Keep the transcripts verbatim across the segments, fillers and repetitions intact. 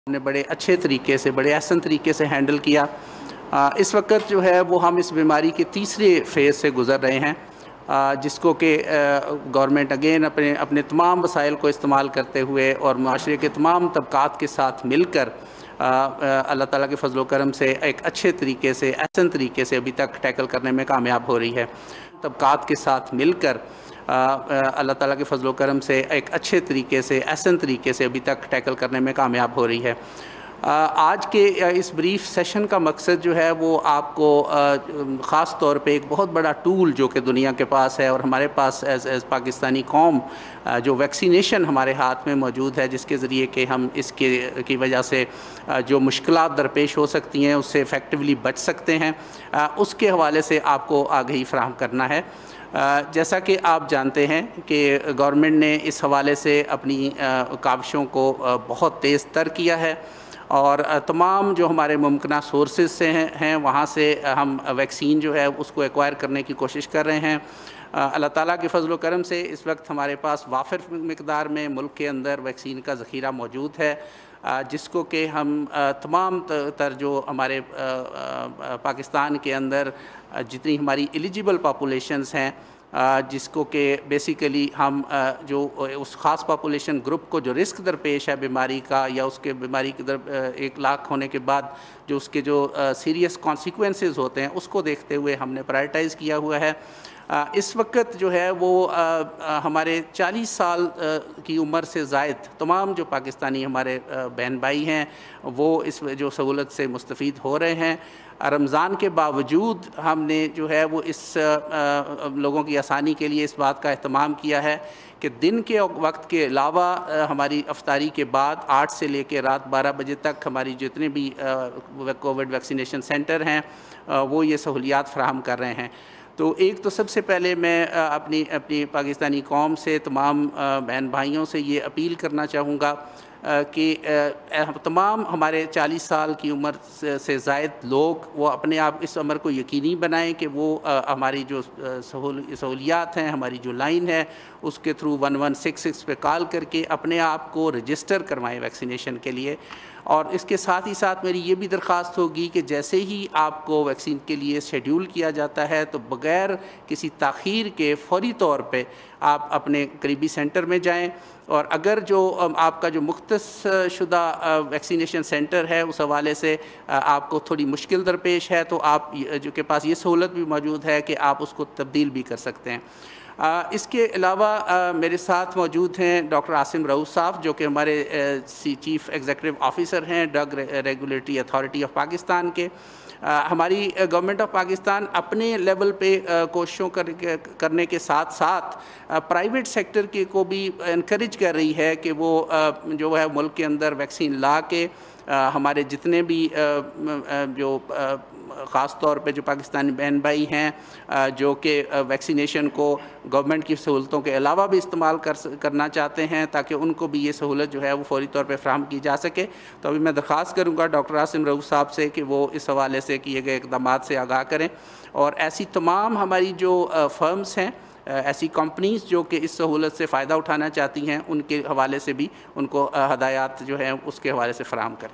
ने बड़े अच्छे तरीके से, बड़े एहसन तरीके से हैंडल किया। आ, इस वक्त जो है वो हम इस बीमारी के तीसरे फेज़ से गुज़र रहे हैं, आ, जिसको कि गवर्नमेंट अगेन अपने अपने तमाम वसाइल को इस्तेमाल करते हुए और माशरे के तमाम तबकात के साथ मिलकर अल्लाह ताला के फजल करम से एक अच्छे तरीके से, एहसन तरीके से अभी तक टैकल करने में कामयाब हो रही है। तबकात के साथ मिलकर अल्लाह ताला के फजल करम से एक अच्छे तरीके से, एहसन तरीके से अभी तक टैकल करने में कामयाब हो रही है। आज के इस ब्रीफ सेशन का मकसद जो है वो आपको ख़ास तौर पे एक बहुत बड़ा टूल जो कि दुनिया के पास है और हमारे पास एज एज़ पाकिस्तानी कौम जो वैक्सीनेशन हमारे हाथ में मौजूद है, जिसके ज़रिए कि हम इसके की वजह से जो मुश्किलात दरपेश हो सकती हैं उससे इफ़ेक्टिवली बच सकते हैं, उसके हवाले से आपको आगाही फ़राहम करना है। जैसा कि आप जानते हैं कि गवर्नमेंट ने इस हवाले से अपनी काविशों को बहुत तेज़ तर किया है और तमाम जो हमारे मुमकिन सोर्सेज से हैं हैं वहाँ से हम वैक्सीन जो है उसको एक्वायर करने की कोशिश कर रहे हैं। अल्लाह ताला के फजल करम से इस वक्त हमारे पास वाफिर मिकदार में मुल्क के अंदर वैक्सीन का ज़ख़ीरा मौजूद है, जिसको कि हम तमाम तर जो हमारे पाकिस्तान के अंदर जितनी हमारी एलिजिबल पॉपुलेशंस हैं, जिसको कि बेसिकली हम जो उस ख़ास पॉपुलेशन ग्रुप को जो रिस्क दरपेश है बीमारी का या उसके बीमारी के दर एक लाख होने के बाद जो उसके जो सीरियस कॉन्सिक्वेंसेस होते हैं उसको देखते हुए हमने प्रायोरिटाइज़ किया हुआ है। इस वक्त जो है वो हमारे चालीस साल की उम्र से ज़ायद तमाम जो पाकिस्तानी हमारे बहन भाई हैं वो इस जो सहूलत से मुस्तफ़ीद हो रहे हैं। रमज़ान के बावजूद हमने जो है वो इस लोगों की आसानी के लिए इस बात का अहतमाम किया है कि दिन के वक्त के अलावा हमारी अफ्तारी के बाद आठ से लेकर रात बारह बजे तक हमारी जितने भी कोविड वैक्सीनेशन सेंटर हैं वो ये सहूलियात फ़राहम कर रहे हैं। तो एक तो सबसे पहले मैं अपनी अपनी पाकिस्तानी कौम से, तमाम बहन भाइयों से ये अपील करना चाहूँगा कि तमाम हमारे चालीस साल की उम्र से ज़ायद लोग वो अपने आप इस अमर को यकीनी बनाएं कि वो हमारी जो सहूलियात हैं, हमारी जो लाइन है उसके through one one six six पे कॉल करके अपने आप को रजिस्टर करवाएं वैक्सीनेशन के लिए। और इसके साथ ही साथ मेरी ये भी दरख्वास्त होगी कि जैसे ही आपको वैक्सीन के लिए शेड्यूल किया जाता है तो बग़ैर किसी ताख़ीर के फ़ौरी तौर पे आप अपने करीबी सेंटर में जाएं और अगर जो आपका जो मुख्तस शुदा वैक्सीनेशन सेंटर है उस हवाले से आपको थोड़ी मुश्किल दरपेश है तो आप जो के पास ये सहूलत भी मौजूद है कि आप उसको तब्दील भी कर सकते हैं। आ, इसके अलावा मेरे साथ मौजूद हैं डॉक्टर आसिम रऊफ़ साहब जो कि हमारे चीफ़ एग्जीक्यूटिव ऑफिसर हैं drug regulatory authority of Pakistan के। आ, हमारी गवर्नमेंट ऑफ पाकिस्तान अपने लेवल पे कोशिशों कर, करने के साथ साथ प्राइवेट सेक्टर के को भी इनक्रेज कर रही है कि वो आ, जो है मुल्क के अंदर वैक्सीन ला के आ, हमारे जितने भी आ, जो आ, ख़ास तौर पे जो पाकिस्तानी बहन भाई हैं जो कि वैक्सीनेशन को गवर्नमेंट की सहूलतों के अलावा भी इस्तेमाल कर करना चाहते हैं ताकि उनको भी ये सहूलत जो है वो फौरी तौर पे फ्राहम की जा सके। तो अभी मैं दरख्वास्त करूँगा डॉक्टर आसिम रऊफ़ साहब से कि वो इस हवाले से किए गए इक़दाम से आगाह करें और ऐसी तमाम हमारी जो फर्म्स हैं, ऐसी कंपनीज़ जो कि इस सहूलत से फ़ायदा उठाना चाहती हैं उनके हवाले से भी उनको हदायत जो है उसके हवाले से फ़राहम करें।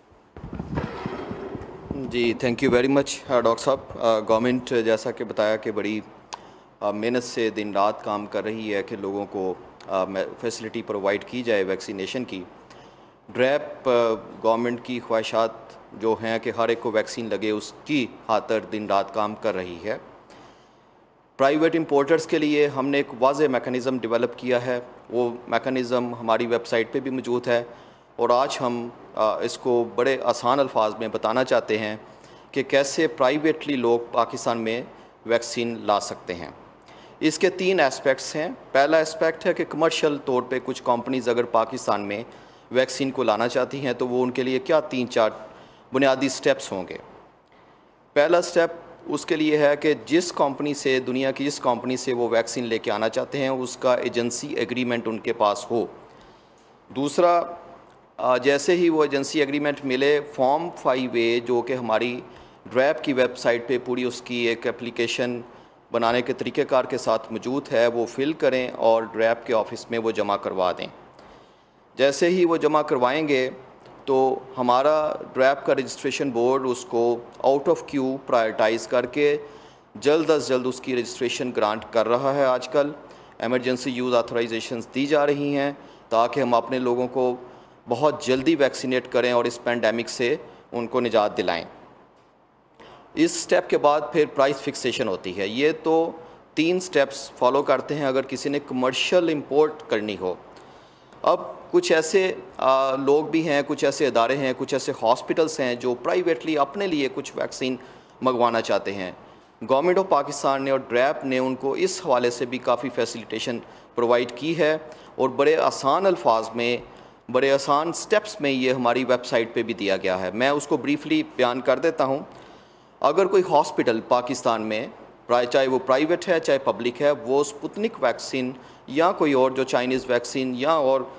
जी, thank you very much doctor साहब। गवर्नमेंट जैसा कि बताया कि बड़ी मेहनत से दिन रात काम कर रही है कि लोगों को फैसिलिटी प्रोवाइड की जाए वैक्सीनेशन की। ड्रैप गवर्नमेंट की ख्वाहिशात जो हैं कि हर एक को वैक्सीन लगे उसकी खातिर दिन रात काम कर रही है। प्राइवेट इंपोर्टर्स के लिए हमने एक वाज़े मैकेनिज़्म डेवलप किया है, वो मैकेनिज़्म हमारी वेबसाइट पे भी मौजूद है और आज हम इसको बड़े आसान अल्फाज में बताना चाहते हैं कि कैसे प्राइवेटली लोग पाकिस्तान में वैक्सीन ला सकते हैं। इसके तीन एस्पेक्ट्स हैं। पहला एस्पेक्ट है कि कमर्शियल तौर पे कुछ कंपनीज़ अगर पाकिस्तान में वैक्सीन को लाना चाहती हैं तो वो उनके लिए क्या तीन चार बुनियादी स्टेप्स होंगे। पहला स्टेप उसके लिए है कि जिस कंपनी से, दुनिया की जिस कंपनी से वो वैक्सीन लेके आना चाहते हैं उसका एजेंसी एग्रीमेंट उनके पास हो। दूसरा, जैसे ही वो एजेंसी एग्रीमेंट मिले, फॉर्म फाइव ए जो कि हमारी ड्रैप की वेबसाइट पे पूरी उसकी एक एप्लीकेशन बनाने के तरीक़ेकार के साथ मौजूद है, वो फिल करें और ड्रैप के ऑफिस में वो जमा करवा दें। जैसे ही वो जमा करवाएंगे तो हमारा ड्रैप का रजिस्ट्रेशन बोर्ड उसको आउट ऑफ क्यू प्रायोरिटाइज़ करके जल्द अज जल्द उसकी रजिस्ट्रेशन ग्रांट कर रहा है। आजकल एमरजेंसी यूज़ ऑथराइजेशंस दी जा रही हैं ताकि हम अपने लोगों को बहुत जल्दी वैक्सीनेट करें और इस पैंडेमिक से उनको निजात दिलाएं। इस स्टेप के बाद फिर प्राइस फिक्सेशन होती है। ये तो तीन स्टेप्स फॉलो करते हैं अगर किसी ने कमर्शियल इंपोर्ट करनी हो। अब कुछ ऐसे आ, लोग भी हैं, कुछ ऐसे इदारे हैं, कुछ ऐसे हॉस्पिटल्स हैं जो प्राइवेटली अपने लिए कुछ वैक्सीन मंगवाना चाहते हैं। गवर्नमेंट ऑफ पाकिस्तान ने और ड्रैप ने उनको इस हवाले से भी काफ़ी फैसिलिटेशन प्रोवाइड की है और बड़े आसान अल्फाज में, बड़े आसान स्टेप्स में ये हमारी वेबसाइट पे भी दिया गया है। मैं उसको ब्रीफली बयान कर देता हूँ। अगर कोई हॉस्पिटल पाकिस्तान में, चाहे वो प्राइवेट है चाहे पब्लिक है, वो स्पुतनिक वैक्सीन या कोई और जो चाइनीज़ वैक्सीन या और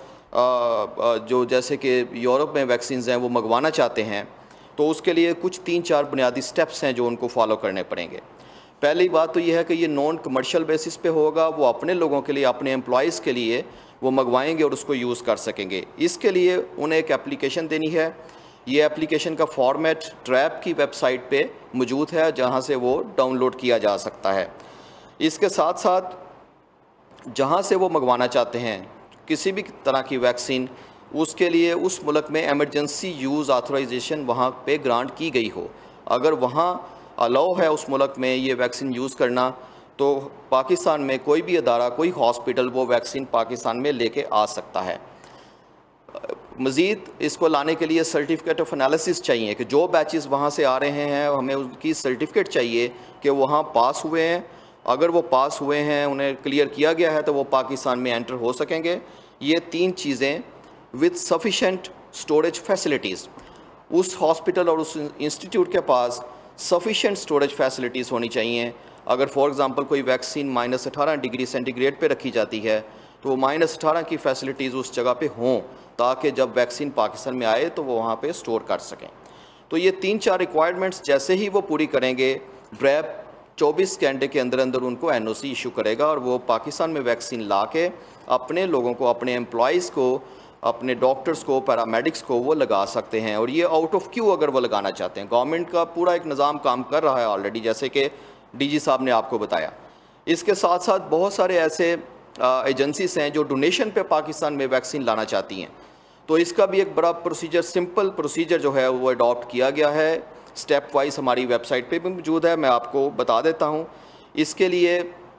जो जैसे कि यूरोप में वैक्सीन हैं वो मंगवाना चाहते हैं, तो उसके लिए कुछ तीन चार बुनियादी स्टेप्स हैं जो उनको फॉलो करने पड़ेंगे। पहली बात तो ये है कि ये नॉन कमर्शियल बेसिस पे होगा, वो अपने लोगों के लिए, अपने एम्प्लॉयज़ के लिए वो मंगवाएंगे और उसको यूज़ कर सकेंगे। इसके लिए उन्हें एक एप्लीकेशन देनी है। ये एप्लीकेशन का फॉर्मेट ड्रैप की वेबसाइट पे मौजूद है जहाँ से वो डाउनलोड किया जा सकता है। इसके साथ साथ जहाँ से वो मंगवाना चाहते हैं किसी भी तरह की वैक्सीन, उसके लिए उस मुल्क में एमरजेंसी यूज़ ऑथराइजेशन वहाँ पे ग्रांट की गई हो। अगर वहाँ अलाउ है उस मुल्क में ये वैक्सीन यूज़ करना, तो पाकिस्तान में कोई भी अदारा, कोई हॉस्पिटल वो वैक्सीन पाकिस्तान में लेके आ सकता है। मज़ीद इसको लाने के लिए सर्टिफिकेट ऑफ एनालिसिस चाहिए कि जो बैचेस वहाँ से आ रहे हैं हमें उनकी सर्टिफिकेट चाहिए कि वहाँ पास हुए हैं। अगर वो पास हुए हैं, उन्हें क्लियर किया गया है, तो वो पाकिस्तान में एंटर हो सकेंगे। ये तीन चीज़ें विद सफिशेंट स्टोरेज फैसिलिटीज़, उस हॉस्पिटल और उस इंस्टीट्यूट के पास सफिशेंट स्टोरेज फैसिलिटीज़ होनी चाहिए। अगर फॉर एग्ज़ाम्पल कोई वैक्सीन माइनस अठारह डिग्री सेंटीग्रेड पे रखी जाती है तो वो माइनस अठारह की फैसिलिटीज़ उस जगह पे हों ताकि जब वैक्सीन पाकिस्तान में आए तो वो वहाँ पे स्टोर कर सकें। तो ये तीन चार रिक्वायरमेंट्स जैसे ही वो पूरी करेंगे, ड्रैप चौबीस घंटे के अंदर अंदर उनको एन ओ सी इशू करेगा और वो पाकिस्तान में वैक्सीन ला के अपने लोगों को, अपने एम्प्लॉयज़ को, अपने डॉक्टर्स को, पैरामेडिक्स को वो लगा सकते हैं। और ये आउट ऑफ क्यू अगर वो लगाना चाहते हैं, गवर्नमेंट का पूरा एक निज़ाम काम कर रहा है ऑलरेडी, जैसे कि डीजी साहब ने आपको बताया। इसके साथ साथ बहुत सारे ऐसे एजेंसीज हैं जो डोनेशन पे पाकिस्तान में वैक्सीन लाना चाहती हैं, तो इसका भी एक बड़ा प्रोसीजर, सिंपल प्रोसीजर जो है वो अडॉप्ट किया गया है। स्टेप वाइज हमारी वेबसाइट पे भी मौजूद है, मैं आपको बता देता हूँ। इसके लिए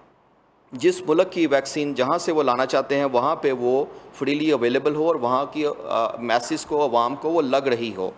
जिस मुल्क की वैक्सीन जहाँ से वो लाना चाहते हैं वहाँ पे वो फ्रीली अवेलेबल हो और वहाँ की मैसेज को, आवाम को वो लग रही हो।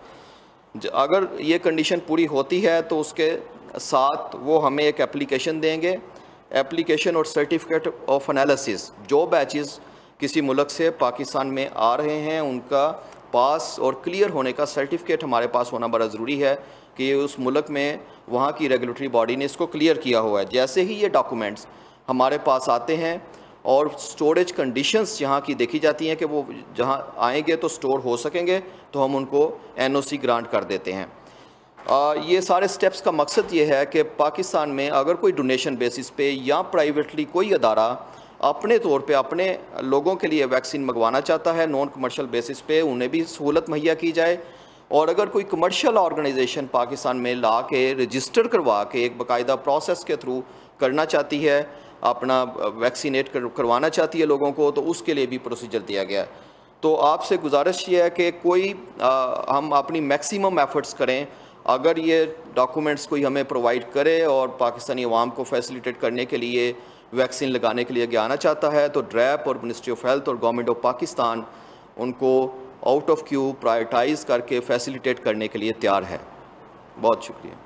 अगर ये कंडीशन पूरी होती है तो उसके साथ वो हमें एक एप्लीकेशन देंगे, एप्लीकेशन और सर्टिफिकेट ऑफ एनालिसिस। जो बैचेस किसी मुल्क से पाकिस्तान में आ रहे हैं उनका पास और क्लियर होने का सर्टिफिकेट हमारे पास होना बड़ा ज़रूरी है कि उस मुल्क में वहाँ की रेगुलेटरी बॉडी ने इसको क्लियर किया हुआ है। जैसे ही ये डॉक्यूमेंट्स हमारे पास आते हैं और स्टोरेज कंडीशंस जहाँ की देखी जाती हैं कि वो जहाँ आएंगे तो स्टोर हो सकेंगे, तो हम उनको एन ओ सी ग्रांट कर देते हैं। आ, ये सारे स्टेप्स का मकसद ये है कि पाकिस्तान में अगर कोई डोनेशन बेसिस पे या प्राइवेटली कोई अदारा अपने तौर पे अपने लोगों के लिए वैक्सीन मंगवाना चाहता है नॉन कमर्शियल बेसिस पे, उन्हें भी सहूलत मुहैया की जाए। और अगर कोई कमर्शियल ऑर्गेनाइजेशन पाकिस्तान में ला के रजिस्टर करवा के एक बाकायदा प्रोसेस के थ्रू करना चाहती है, अपना वैक्सीनेट कर, करवाना चाहती है लोगों को, तो उसके लिए भी प्रोसीजर दिया गया है। तो आपसे गुजारिश ये है कि कोई आ, हम अपनी मैक्सिमम एफर्ट्स करें। अगर ये डॉक्यूमेंट्स कोई हमें प्रोवाइड करे और पाकिस्तानी अवाम को फैसिलिटेट करने के लिए, वैक्सीन लगाने के लिए आना चाहता है, तो ड्रैप और मिनिस्ट्री ऑफ हेल्थ और गवर्नमेंट ऑफ पाकिस्तान उनको आउट ऑफ क्यू प्रायोरिटाइज़ करके फैसिलिटेट करने के लिए तैयार है। बहुत शुक्रिया।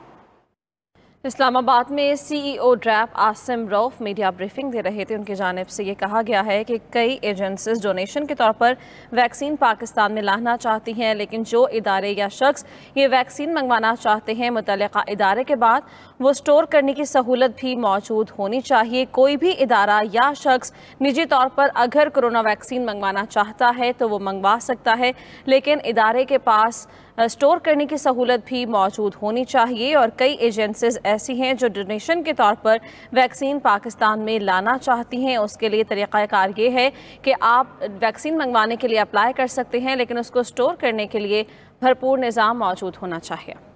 इस्लामाबाद में CEO DRAP Asim Rauf media briefing दे रहे थे। उनकी जानिब से ये कहा गया है कि कई एजेंसीज डोनेशन के तौर पर वैक्सीन पाकिस्तान में लाना चाहती हैं, लेकिन जो इदारे या शख्स ये वैक्सीन मंगवाना चाहते हैं, मुतल्लिका इदारे के बाद वो स्टोर करने की सहूलत भी मौजूद होनी चाहिए। कोई भी इदारा या शख्स निजी तौर पर अगर कोरोना वैक्सीन मंगवाना चाहता है तो वो मंगवा सकता है, लेकिन इदारे के पास स्टोर करने की सहूलत भी मौजूद होनी चाहिए। और कई एजेंसीज ऐसी हैं जो डोनेशन के तौर पर वैक्सीन पाकिस्तान में लाना चाहती हैं। उसके लिए तरीक़ाकार ये है कि आप वैक्सीन मंगवाने के लिए अप्लाई कर सकते हैं, लेकिन उसको स्टोर करने के लिए भरपूर निज़ाम मौजूद होना चाहिए।